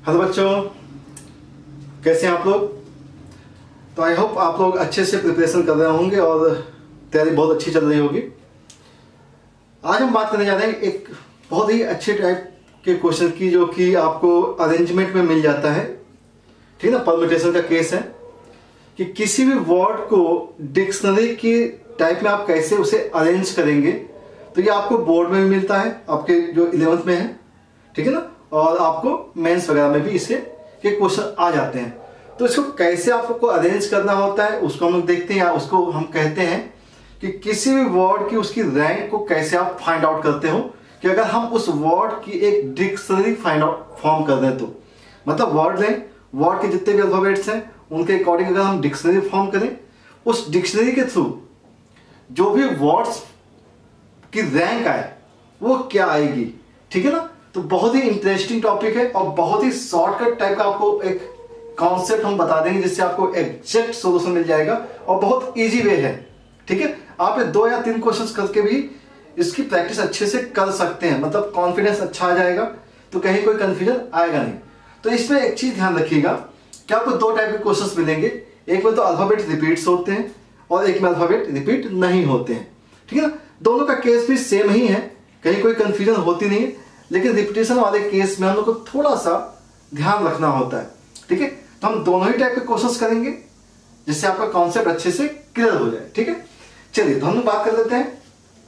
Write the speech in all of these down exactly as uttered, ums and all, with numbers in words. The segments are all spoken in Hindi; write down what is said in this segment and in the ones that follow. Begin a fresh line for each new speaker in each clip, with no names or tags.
हेलो बच्चों, कैसे हैं आप लोग। तो आई होप आप लोग अच्छे से प्रिपरेशन कर रहे होंगे और तैयारी बहुत अच्छी चल रही होगी। आज हम बात करने जा रहे हैं एक बहुत ही अच्छे टाइप के क्वेश्चन की, जो कि आपको अरेंजमेंट में मिल जाता है। ठीक है ना, परम्यूटेशन का केस है कि किसी भी वर्ड को डिक्शनरी की टाइप में आप कैसे उसे अरेंज करेंगे। तो ये आपको बोर्ड में भी मिलता है, आपके जो इलेवेंथ में है, ठीक है ना, और आपको मेंस वगैरह में भी इसे के क्वेश्चन आ जाते हैं। तो इसको कैसे आपको अरेंज करना होता है उसको हम लोग देखते हैं, या उसको हम कहते हैं कि किसी भी वर्ड की उसकी रैंक को कैसे आप फाइंड आउट करते हो। कि अगर हम उस वर्ड की एक डिक्शनरी फाइंड आउट फॉर्म कर दें, तो मतलब वर्ड लें, वर्ड के जितने भी अल्फाबेट्स हैं उनके अकॉर्डिंग अगर हम डिक्शनरी फॉर्म करें, उस डिक्शनरी के थ्रू जो भी वर्ड्स की रैंक आए वो क्या आएगी। ठीक है ना। तो बहुत ही इंटरेस्टिंग टॉपिक है और बहुत ही शॉर्टकट टाइप का आपको एक कॉन्सेप्ट हम बता देंगे, जिससे आपको एग्जैक्ट सॉल्यूशन मिल जाएगा और बहुत इजी वे है। ठीक है, आप दो या तीन क्वेश्चंस करके भी इसकी प्रैक्टिस अच्छे से कर सकते हैं, मतलब कॉन्फिडेंस अच्छा आ जाएगा, तो कहीं कोई कंफ्यूजन आएगा नहीं। तो इसमें एक चीज ध्यान रखिएगा कि आपको दो टाइप के क्वेश्चंस मिलेंगे, एक में तो अल्फाबेट रिपीट्स होते हैं और एक में अल्फाबेट रिपीट नहीं होते हैं। ठीक है ना, दोनों का केस भी सेम ही है, कहीं कोई कंफ्यूजन होती नहीं है, लेकिन रिपीटेशन वाले केस में हम लोग को थोड़ा सा ध्यान रखना होता है। ठीक है, तो हम दोनों ही टाइप के क्वेश्चंस करेंगे जिससे आपका कॉन्सेप्ट अच्छे से क्लियर हो जाए। ठीक है, चलिए तो हम लोग बात कर लेते हैं।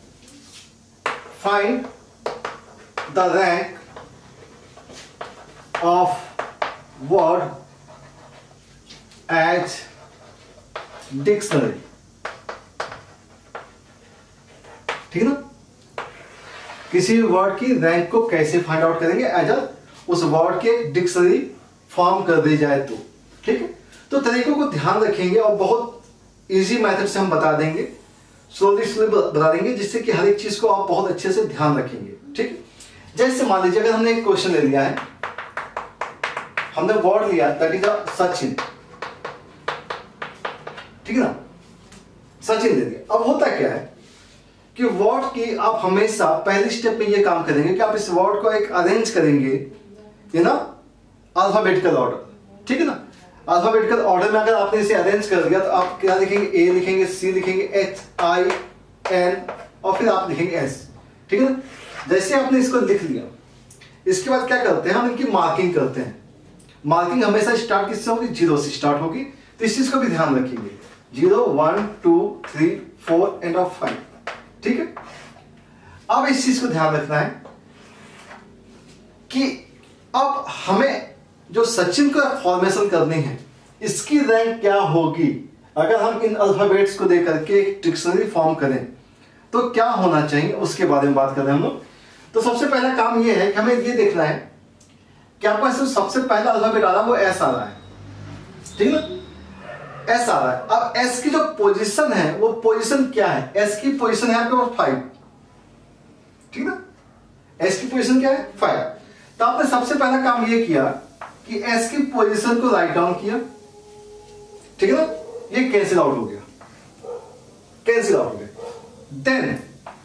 Find the rank of word as dictionary. ठीक है ना, किसी भी वर्ड की रैंक को कैसे फाइंड आउट करेंगे एज अ उस वर्ड के डिक्शनरी फॉर्म कर दी जाए तो। ठीक है, तो तरीकों को ध्यान रखेंगे और बहुत इजी मेथड से हम बता देंगे, स्लोली स्लोली बता देंगे, जिससे कि हर एक चीज को आप बहुत अच्छे से ध्यान रखेंगे। ठीक है, जैसे मान लीजिए अगर हमने एक क्वेश्चन ले लिया है, हमने वर्ड लिया दैट इज अ सचिन। ठीक है ना, सचिन ले लिया। अब होता क्या है कि वर्ड की आप हमेशा पहली स्टेप में ये काम करेंगे कि आप इस वर्ड को एक अरेंज करेंगे ये ना अल्फाबेटिकल ऑर्डर। ठीक है ना, अल्फाबेटिकल ऑर्डर में अगर आपने इसे अरेंज कर दिया तो आप क्या लिखेंगे, ए लिखेंगे, सी लिखेंगे, एच आई एन और फिर आप लिखेंगे एस। ठीक है ना, जैसे आपने इसको लिख लिया, इसके बाद क्या करते हैं हम इनकी मार्किंग करते हैं। मार्किंग हमेशा स्टार्ट किससे होगी, जीरो से स्टार्ट होगी। तो इस चीज को भी ध्यान रखेंगे, zero one two three four and of five. ठीक है, अब इस चीज को ध्यान रखना है कि अब हमें जो सचिन को फॉर्मेशन करनी है, इसकी रैंक क्या होगी अगर हम इन अल्फाबेट्स को देकर के एक डिक्शनरी फॉर्म करें, तो क्या होना चाहिए उसके बारे में बात कर रहे हैं हम लोग। तो सबसे पहला काम यह है कि हमें ये देखना है कि आपको ऐसे सबसे पहला अल्फाबेट आ रहा है वो एस आ रहा है। ठीक है, एस आ रहा है। अब एस की जो पोजीशन है वो पोजीशन क्या है, एस की पोजीशन है आपके फाइव। ठीक है ना, एस की पोजीशन क्या है, फाइव। तो आपने सबसे पहला काम ये किया कि एस की पोजीशन को राइट डाउन किया। ठीक है ना, ये कैंसिल आउट हो गया, कैंसिल आउट हो गया। देन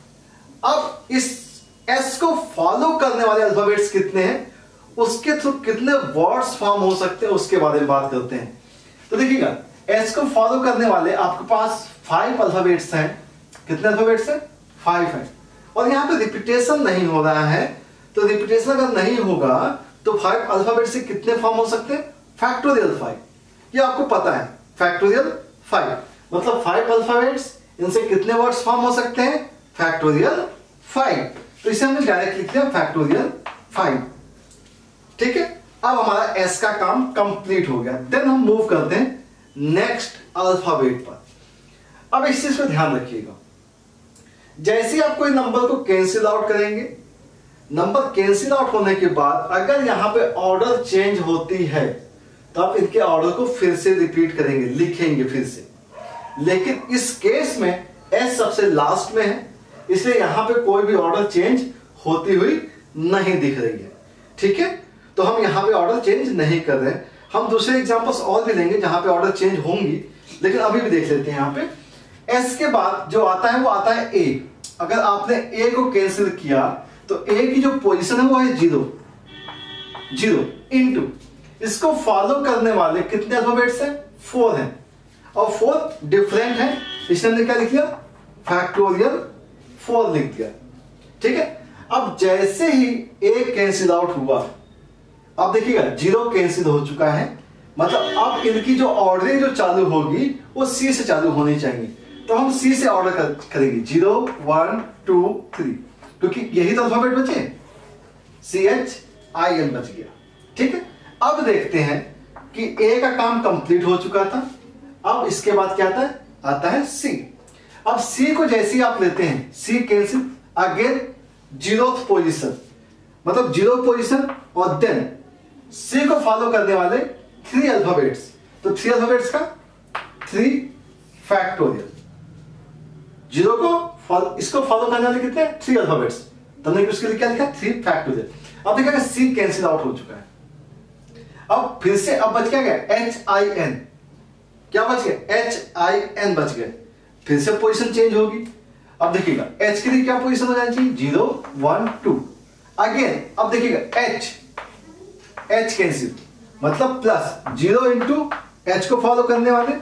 अब इस एस को फॉलो करने वाले अल्फाबेट्स कितने हैं, उसके थ्रू कितने वर्ड्स फॉर्म हो सकते हैं उसके बारे में बात करते हैं। तो देखिएगा, एस को फॉलो करने वाले आपके पास फाइव अल्फाबेट्स हैं। कितने अल्फाबेट्स हैं, फाइव हैं। और यहां पे रिपीटेशन नहीं हो रहा है, तो रिपीटेशन अगर नहीं होगा तो फाइव अल्फाबेट से कितने फॉर्म हो सकते हैं, फैक्टोरियल फाइव। ये आपको पता है, फैक्टोरियल फाइव मतलब फाइव अल्फाबेट्स, इनसे कितने वर्ड्स फॉर्म हो सकते हैं, फैक्टोरियल फाइव। तो इसे हमने डायरेक्ट लिख दिया फैक्टोरियल फाइव। ठीक है, अब हमारा एस का काम कंप्लीट हो गया। देन हम मूव करते हैं नेक्स्ट अल्फाबेट पर। अब इस चीज को ध्यान रखिएगा, जैसे आप कोई नंबर को कैंसिल आउट करेंगे, नंबर कैंसिल आउट होने के बाद अगर यहां पे ऑर्डर चेंज होती है तो आप इनके ऑर्डर को फिर से रिपीट करेंगे, लिखेंगे फिर से। लेकिन इस केस में एस सबसे लास्ट में है, इसलिए यहां पे कोई भी ऑर्डर चेंज होती हुई नहीं दिख रही है। ठीक है, तो हम यहां पे ऑर्डर चेंज नहीं कर रहे हैं। हम दूसरे एग्जांपल्स और भी लेंगे जहां पे ऑर्डर चेंज होंगी, लेकिन अभी भी देख लेते हैं। यहां पे एस के बाद जो आता है वो आता है ए। अगर आपने ए को कैंसिल किया तो ए की जो पोजीशन है वो है जीरो। जीरो इंटू इसको फॉलो करने वाले कितने अल्फाबेट्स हैं? फोर हैं, और फोर डिफरेंट है, इसने हमने क्या लिख दिया? फैक्टोरियल फोर लिख दिया। ठीक है, अब जैसे ही ए कैंसिल आउट हुआ, अब देखिएगा जीरो कैंसिल हो चुका है, मतलब अब इनकी जो ऑर्डरिंग जो चालू होगी वो सी से चालू होनी चाहिए, तो हम सी से ऑर्डर कर, करेंगे जीरो वन टू थ्री, क्योंकि यही तो अल्फाबेट बचे, सी एच आई एन बच गया। ठीक है, अब देखते हैं कि ए का काम कंप्लीट हो चुका था, अब इसके बाद क्या आता है? आता है सी। अब सी को जैसे ही आप लेते हैं, C cancel, again zeroth position, मतलब जीरो पोजीशन, और देन सी को फॉलो करने वाले थ्री अल्फाबेट्स, तो थ्री अल्फाबेट्स का थ्री फैक्टोरियल, जीरो को फॉलो, इसको फॉलो करने वाले कितने? थ्री अल्फाबेट्स, तो हमने उसके लिए क्या लिखा? Three factorial. अब देखा सी कैंसिल आउट हो चुका है, अब फिर से अब बच क्या गया? एच आई एन, क्या बच गया? एच आई एन बच गया, फिर से पोजीशन चेंज होगी। अब देखिएगा एच के लिए क्या पोजीशन हो जानी चाहिए? जीरो वन टू, अगेन अब देखिएगा एच, एच कैंसिल, मतलब प्लस जीरो इंटू एच को फॉलो करने वाले,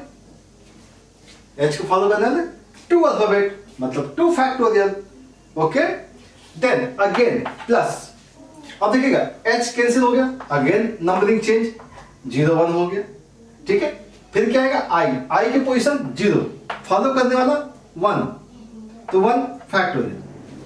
एच को फॉलो करने वाले टू अल्फाबेट, मतलब two factorial. Okay, then again plus, अब देखिएगा एच कैंसिल हो गया, again numbering change, zero one हो गया। ठीक है, फिर क्या आएगा? आई, आई की पोजीशन जीरो, फॉलो करने वाला वन, तो वन फैक्टोरियल,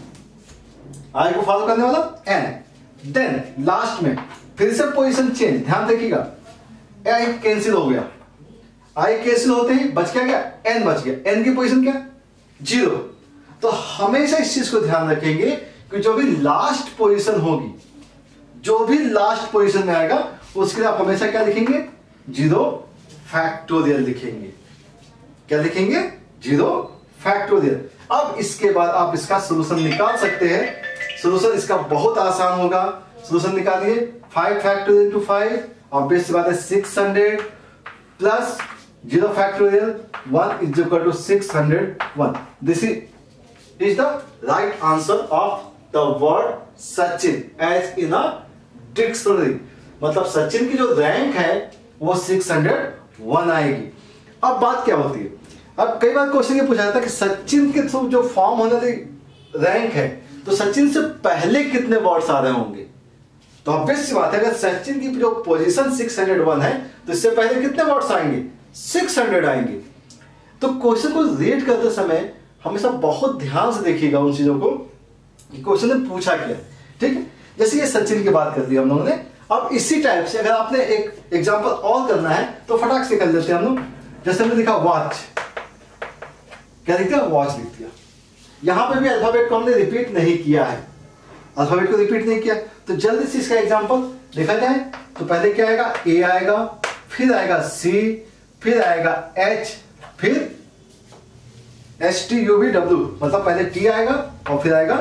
आई को फॉलो करने वाला एन, देन लास्ट में फिर से पोजीशन चेंज, ध्यान देखिएगा आई कैंसिल हो गया, आई कैंसिल होते ही बच क्या गया? एन बच गया, एन की पोजीशन क्या? जीरो। तो हमेशा इस चीज को ध्यान रखेंगे कि जो भी लास्ट पोजीशन होगी, जो भी लास्ट पोजीशन में आएगा उसके लिए आप हमेशा क्या लिखेंगे? जीरो फैक्टोरियल लिखेंगे। क्या लिखेंगे? Zero factorial. अब इसके बाद आप इसका सॉल्यूशन निकाल सकते हैं। सॉल्यूशन इसका बहुत आसान होगा। सॉल्यूशन निकालिए, five factorial into five, obvious बात है six hundred plus zero factorial one is equal to six hundred one. This is is the right answer of the word Sachin as in a dictionary. मतलब सचिन की जो रैंक है वो सिक्स हंड्रेड वन आएगी। अब बात क्या होती है, अब कई बार क्वेश्चन ये पूछा जाता है कि सचिन के थ्रू जो फॉर्म होने वाली रैंक है, तो सचिन से पहले कितने वर्ड्स आ रहे होंगे? तो ऑब्वियस सी बात है, अगर सचिन की जो पोजीशन सिक्स हंड्रेड वन है तो इससे पहले कितने वर्ड्स आएंगे? सिक्स हंड्रेड आएंगे। तो क्वेश्चन को रीड करते समय हमेशा बहुत ध्यान से देखिएगा उन चीजों को कि क्वेश्चन ने पूछा क्या। ठीक है, जैसे ये सचिन की बात कर दी हम लोगों ने। अब इसी टाइप से अगर आपने एक एग्जांपल और करना है तो फटाक से कर लेते हैं हम लोग। जैसे हमने लिखा वॉच, क्या लिख दिया? वॉच लिख दिया। यहां पे भी अल्फाबेट को हमने रिपीट नहीं किया है, अल्फाबेट को रिपीट नहीं किया, तो जल्दी से इसका एग्जांपल देखा जाए तो पहले क्या आएगा? ए आएगा, फिर आएगा सी, फिर आएगा एच, फिर H T U V W, मतलब पहले टी आएगा और फिर आएगा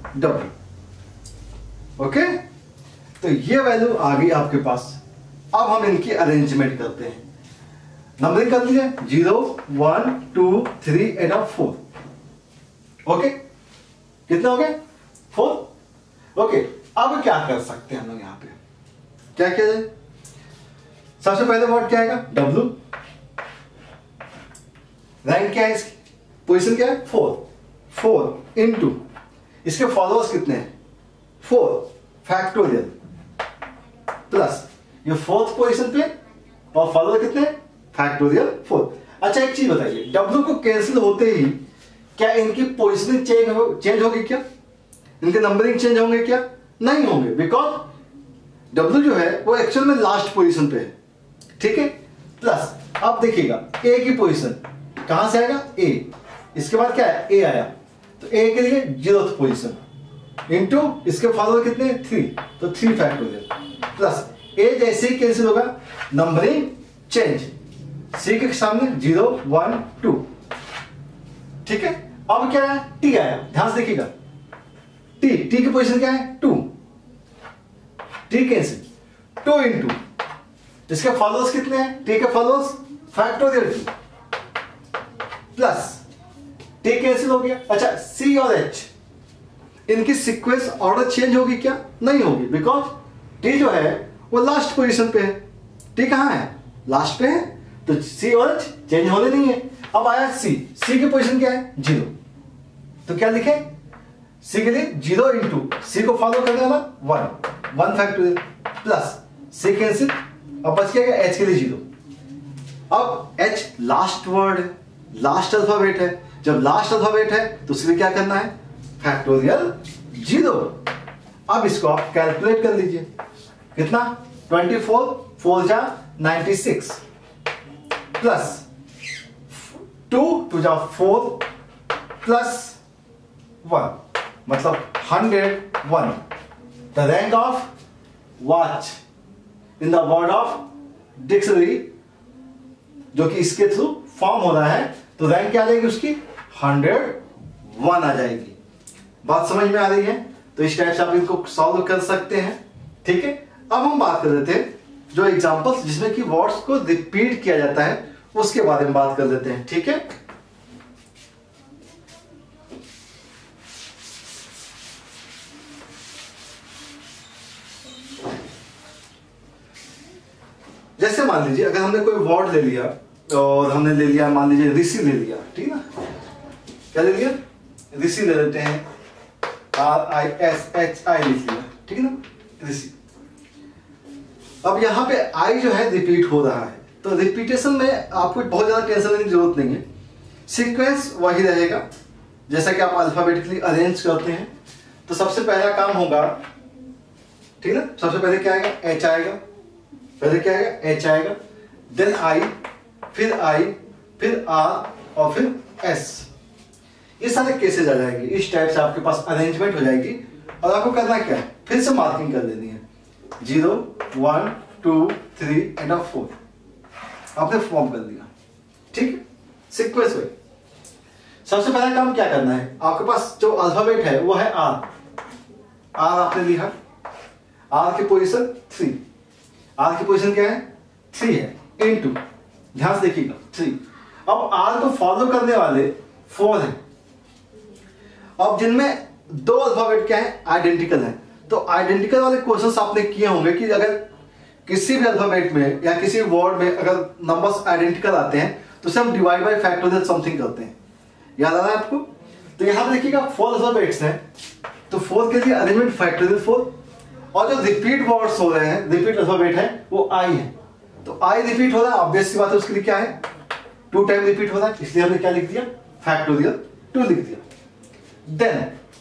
डब्ल्यू। ओके, तो ये वैल्यू आ गई आपके पास। अब हम इनकी अरेंजमेंट करते हैं। नंबरिंग कर लीजिए, zero one two three and अब फोर। ओके, कितना हो गया? फोर। ओके, अब क्या कर सकते हैं हम लोग? यहां पे क्या किया जाए? सबसे पहले वर्ड क्या आएगा? डब्ल्यू। रैंक क्या है इसकी? पोजीशन क्या है? फोर। फोर इंटू इसके फॉलोअर्स कितने हैं? फोर फैक्टोरियल प्लस ये फोर्थ पोजीशन पे और फॉलोअर कितने? Factorial four. अच्छा एक चीज बताइए, डब्ल्यू को कैंसिल होते ही क्या इनकी पोजीशनिंग चेंज हो चेंज होगी क्या? इनके नंबरिंग चेंज होंगे क्या? नहीं होंगे, बिकॉज डब्ल्यू जो है वो एक्चुअल में लास्ट पोजीशन पे है। ठीक है, प्लस अब देखिएगा ए की पोजीशन कहां से आएगा? ए, इसके बाद क्या है? ए आया, तो ए के लिए जीरोथ पोजीशन इंटू इसके फॉलोअर कितने? थ्री, तो थ्री फैक्टोरियल प्लस ए जैसे ही कैंसिल होगा नंबरिंग चेंज, सी के सामने जीरो वन टू। ठीक है, अब क्या है? टी आया, ध्यान से देखिएगा, टी टी की पोजीशन क्या है? Two, T cancel, two into इसके फॉलोअर्स कितने हैं? टी के followers factorial two plus T cancel हो गया। अच्छा, सी और एच इनकी सीक्वेंस ऑर्डर चेंज होगी क्या? नहीं होगी, बिकॉज टी जो है वो लास्ट पोजीशन पे है। टी कहाँ है? लास्ट पे है, तो सी और एच चेंज होने नहीं है। अब आया सी, सी की पोजीशन क्या है? जीरो। तो क्या लिखे? सी के लिए जीरो इंटू सी को फॉलो करने वाला one, one factorial plus C cancel, अब बच गया एच के लिए जीरो। अब एच लास्ट वर्ड है, लास्ट अल्फाबेट है, जब लास्ट अल्फाबेट है तो उसके क्या करना है? Factorial zero. अब इसको आप कैलकुलेट कर लीजिए, कितना? ट्वेंटी फोर, फोर जा ninety six plus two two जा फोर प्लस वन, मतलब hundred one. The rank of watch in the word of dictionary, जो कि इसके थ्रू फॉर्म हो रहा है, तो रैंक क्या आ जाएगी उसकी? हंड्रेड वन आ जाएगी। बात समझ में आ रही है? तो इस टाइप से आप इनको सॉल्व कर सकते हैं। ठीक है, अब हम बात कर लेते हैं जो एग्जांपल्स जिसमें कि वर्ड्स को रिपीट किया जाता है उसके बारे में बात कर लेते हैं। ठीक है, जैसे मान लीजिए अगर हमने कोई वर्ड ले लिया और हमने ले लिया, मान लीजिए ऋषि ले लिया, ठीक ना? क्या ले लिया? ऋषि ले लेते हैं, R I S H I लिख लिया, ठीक है ना? ऋषि। अब यहाँ पे आई जो है रिपीट हो रहा है, तो रिपीटेशन में आपको बहुत ज्यादा टेंशन लेने की जरूरत नहीं है। सीक्वेंस वही रहेगा जैसा कि आप अल्फाबेटिकली अरेंज करते हैं। तो सबसे पहला काम होगा, ठीक ना? सबसे पहले क्या आएगा? एच आएगा। पहले क्या आएगा? एच आएगा, देन आई, फिर आई, फिर आर और फिर एस। ये सारे केसेस आ जाएंगे। इस टाइप से आपके पास अरेंजमेंट हो जाएगी और आपको करना क्या है? फिर से मार्किंग कर लेनी है, zero, one, two, three and four. आपने फॉर्म कर दिया, ठीक है? सीक्वेंस में सबसे पहला काम क्या करना है? आपके पास जो अल्फाबेट है वो है आर। आर आपने लिखा, आर की पोजीशन थ्री। आर की पोजीशन क्या है? थ्री है, इनटू, ध्यान से देखिएगा, थ्री। अब आर को फॉलो करने वाले फोर है। अब जिनमें दो अल्फाबेट क्या है? आइडेंटिकल है। तो आइडेंटिकल वाले क्वेश्चंस आपने किए होंगे कि अगर किसी भी अल्फाबेट में या किसी वर्ड में अगर नंबर्स आइडेंटिकल आते हैं तो उसे हम डिवाइड बाय फैक्टोरियल समथिंग करते हैं। याद आ रहा है आपको? तो यहां पर देखिएगा फोर अल्फाबेट्स हैं, तो फोर के लिए अरेंजमेंट फैक्टोरियल फोर। और जो रिपीट वर्ड्स हो रहे हैं, रिपीट अल्फाबेट है, वो आई है। तो आई रिपीट हो रहा है, ऑब्वियस सी बात है, उसके लिए क्या है? टू टाइम रिपीट हो रहा है, इसलिए हमने क्या लिख दिया? फैक्टोरियल टू लिख दिया। देन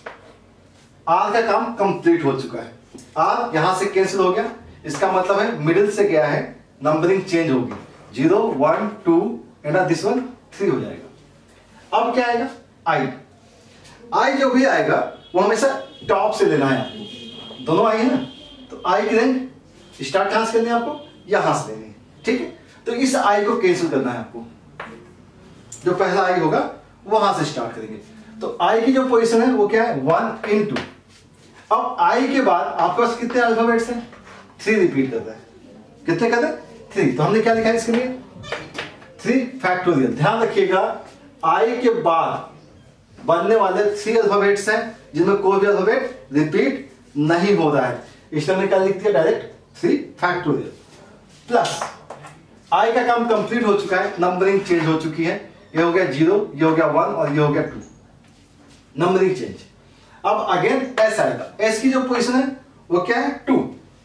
आर का काम कंप्लीट हो चुका है। आर यहां से कैंसिल हो गया, इसका मतलब है मिडिल से गया है, नंबरिंग चेंज होगी, zero, one, two and this one three हो जाएगा। अब क्या आएगा? आई। आई जो भी आएगा वो हमेशा टॉप से लेना है आपको। दोनों आई है ना, तो आई की रेंज स्टार्ट कहां से करनी है आपको? यहां से लेनी है, ठीक है? तो इस आई को कैंसिल करना है आपको। जो पहला आई होगा वहां से स्टार्ट करेंगे। तो आई की जो पोजीशन है वो क्या है? One in two. अब आई के बाद आपके पास कितने अल्फाबेट्स हैं? थ्री रिपीट कर रहा है। कितने कर रहे हैं? थ्री। तो हमने क्या लिखा है इसके लिए? Three factorial. ध्यान रखिएगा, आई के बाद बनने वाले थ्री अल्फाबेट्स हैं जिनमें कोई भी अल्फाबेट रिपीट नहीं हो रहा है, इसलिए हमने क्या लिख दिया? Direct three factorial. Plus I का काम कंप्लीट हो चुका है, नंबरिंग चेंज हो चुकी है। ये हो गया जीरो, ये हो गया वन और ये हो गया टू, नंबरिंग चेंज। अब अगेन एस आएगा। एस की जो पोजीशन है वो क्या है? टू।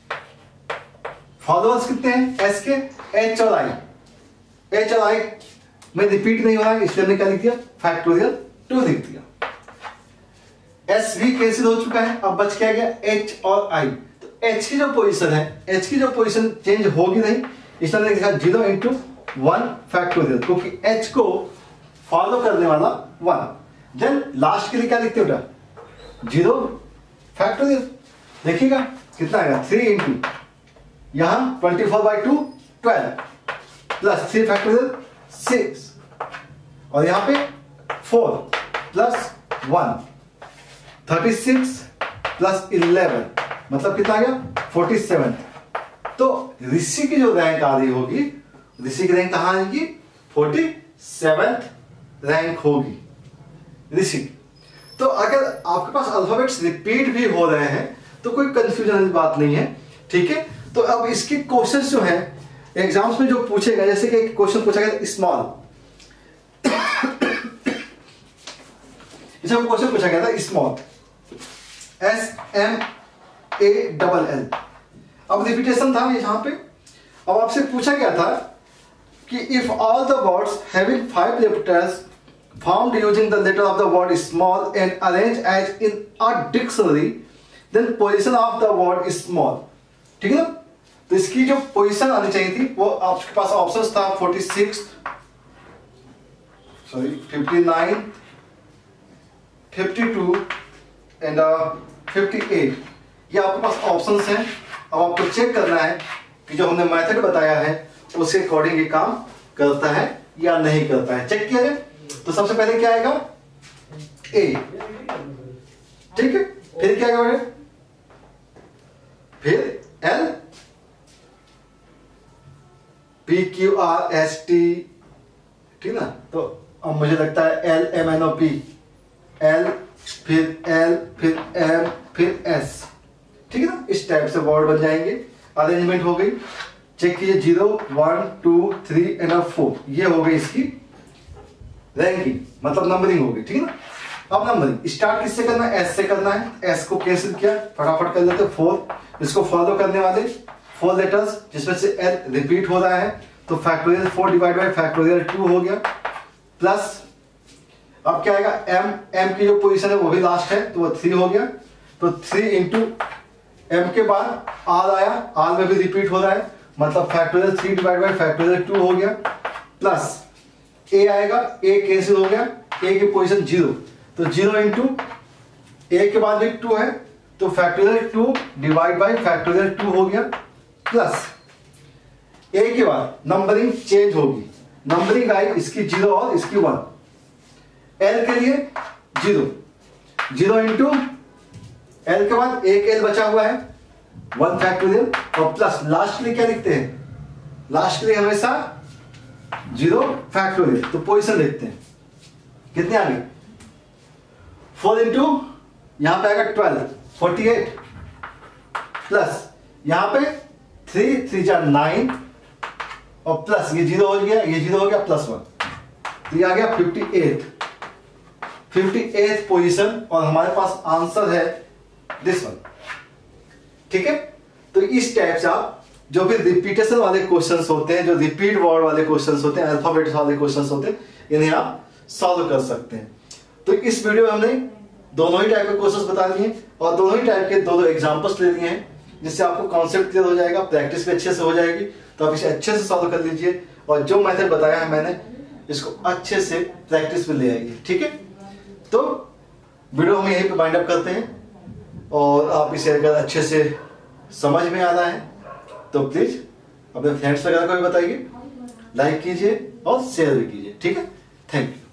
फॉलोअर्स कितने हैं एस के? एच और आई। एच और आई में रिपीट नहीं हो रहा है, इसलिए हमने क्या लिख दिया? फैक्टोरियल टू लिख दिया। एस भी कैंसिल हो चुका है, अब बच क्या गया? एच और आई। तो एच की जो पोजीशन है, एच की जो पोजीशन चेंज होगी नहीं, इसलिए हमने लिखा जीरो इंटू वन फैक्टोरियल, क्योंकि एच को फॉलो करने वाला वन। देन लास्ट के लिए क्या लिखते हो? Zero factorial. देखिएगा कितना आएगा? थ्री इंटू यहां twenty four by two twelve plus three factorial six, और यहां पे four plus one thirty six plus eleven, मतलब कितना आ गया? Forty seven. तो ऋषि की जो रैंक आ रही होगी, ऋषि की रैंक कहां आएगी? फोर्टी सेवेंथ रैंक होगी ऋषि। तो अगर आपके पास अल्फाबेट्स रिपीट भी हो रहे हैं तो कोई कंफ्यूजन वाली बात नहीं है, ठीक है? तो अब इसके क्वेश्चन जो है एग्जाम्स में जो पूछेगा, जैसे कि एक क्वेश्चन पूछा गया स्मॉल, इसमें क्वेश्चन पूछा गया था small, S M A double L. अब रिपीटेशन था यहां पे। अब आपसे पूछा गया था कि if all the words having five letters found using the letter of the word small and arrange as in a dictionary then position of the word small. ठीक है ना? तो इसकी जो पोजीशन आनी चाहिए थी वो आपके पास ऑप्शंस था forty six, sorry fifty nine, fifty two and fifty eight. ये आपके पास ऑप्शंस हैं। अब आपको चेक करना है कि जो हमने मेथड बताया है उसके अकॉर्डिंग ये काम करता है या नहीं करता है। चेक किया जाए तो सबसे पहले क्या आएगा? ए। ठीक है, फिर क्या आएगा बेटे? फिर L, P Q R S T. ठीक ना? तो अब मुझे लगता है L M N O P, L, फिर एल, फिर एम, फिर एस। ठीक है ना? इस टाइप से वर्ड बन जाएंगे। अरेंजमेंट हो गई। चेक कीजिए, zero, one, two, three and four, ये हो गई इसकी रैंकिंग, मतलब नंबरिंग हो गई। ठीक है ना? अब नंबरिंग स्टार्ट किससे करना है? एस से करना है। एस को कैंसिल किया, फटाफट कर लेते। फोर, इसको फॉलो करने वाले फोर लेटर्स जिसमें से एल रिपीट हो रहा है, तो factorial four divide by factorial two हो गया, प्लस अब क्या आएगा? एम, एम की जो पोजीशन है वो भी लास्ट है तो वो थ्री हो गया। तो थ्री इंटू एम के बाद आर आया, आर में भी रिपीट हो रहा है, मतलब factorial three divide by factorial two हो गया, प्लस ए आएगा, ए कैंसिल हो गया, ए की पोजीशन जीरो, तो जीरो इंटू ए के बाद भी टू है तो factorial two divide by factorial two हो गया, प्लस ए के बाद नंबरिंग चेंज होगी, नंबरिंग आई इसकी जीरो और इसकी वन। एल के लिए जीरो, जीरो इंटू एल के बाद एक एल बचा हुआ है, वन फैक्टोरियल, और प्लस लास्ट के लिए क्या लिखते हैं? लास्ट के लिए हमेशा जीरो फैक्टोरियल, तो पोजीशन लिखते हैं। कितने आ गए? फोर इंटू यहां पे आएगा ट्वेल्व, फोर्टी एट, प्लस यहां पे थ्री, थ्री चार नाइन, और प्लस ये जीरो हो गया, ये जीरो हो गया, प्लस वन, तो ये आ गया fifty eight, fifty eight position, और हमारे पास आंसर है दिस वन। ठीक है? तो इस टाइप से आप जो भी रिपीटेशन वाले क्वेश्चंस होते हैं, जो रिपीट वर्ड वाले क्वेश्चंस होते हैं, अल्फाबेट्स वाले क्वेश्चंस होते हैं, इन्हें आप सॉल्व कर सकते हैं। तो इस वीडियो में हमने दोनों ही टाइप के क्वेश्चंस बता दिए और दोनों ही टाइप के दो दो एग्जांपल्स ले दिए हैं, जिससे आपको कॉन्सेप्ट क्लियर हो जाएगा, प्रैक्टिस भी अच्छे से हो जाएगी। तो आप इसे अच्छे से सॉल्व कर लीजिए और जो मेथड बताया है मैंने इसको अच्छे से प्रैक्टिस में ले आइए। ठीक है? तो वीडियो हम यहीं पे वाइंड अप करते हैं, और आप इसे अगर अच्छे से समझ में आ रहा है तो प्लीज अपने फ्रेंड्स वगैरह को भी बताइए, लाइक कीजिए और शेयर भी कीजिए। ठीक है? Thank you.